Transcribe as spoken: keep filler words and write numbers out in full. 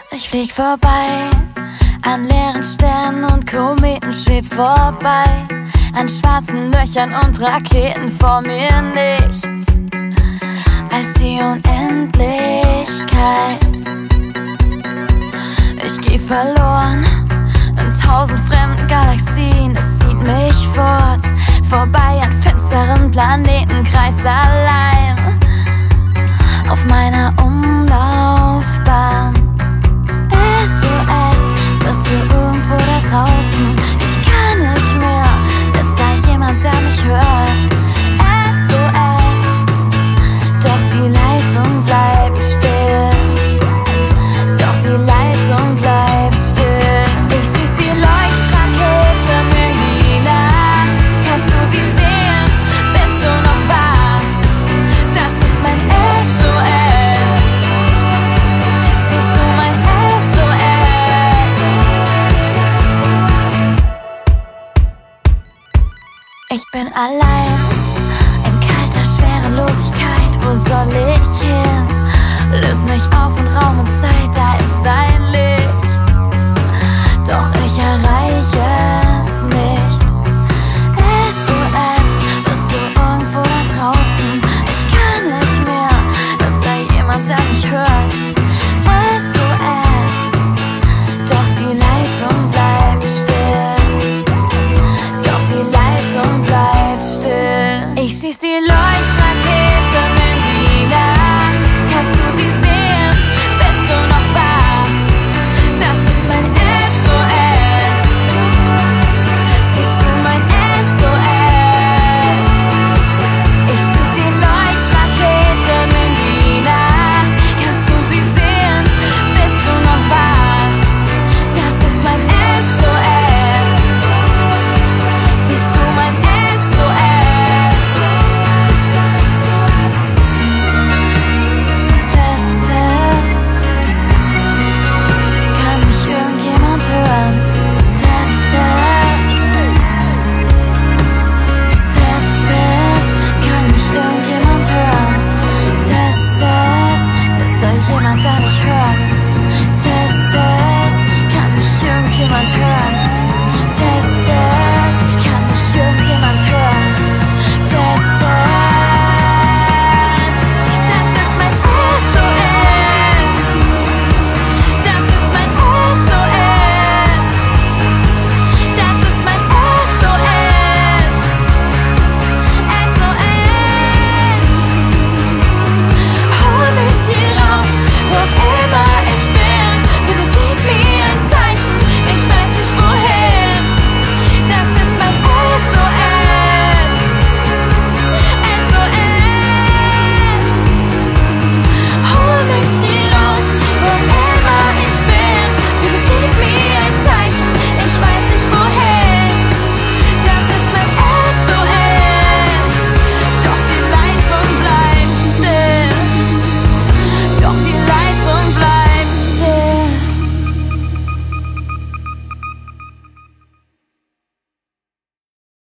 Ich flieg vorbei an leeren Sternen und Kometen, schweb vorbei an schwarzen Löchern und Raketen, vor mir nichts als die Unendlichkeit. Ich geh verloren in tausend fremden Galaxien, es zieht mich fort, vorbei an finsteren Planeten, kreis allein auf meiner Umlaufbahn. S O S, bist du irgendwo da draußen? Ich kann nicht mehr, ist da jemand, der mich hört? S O S, doch die Leitung bleibt still, doch die Leitung bleibt still. Ich schieß die Leuchtraketen in die Nacht, kannst du sie sehen? Bist du noch wach? Das ist mein S O S. Siehst du mein S O S? Ich bin allein in kalter Schwerelosigkeit. Wo soll ich hin? Löse mich auf in Raum und Zeit.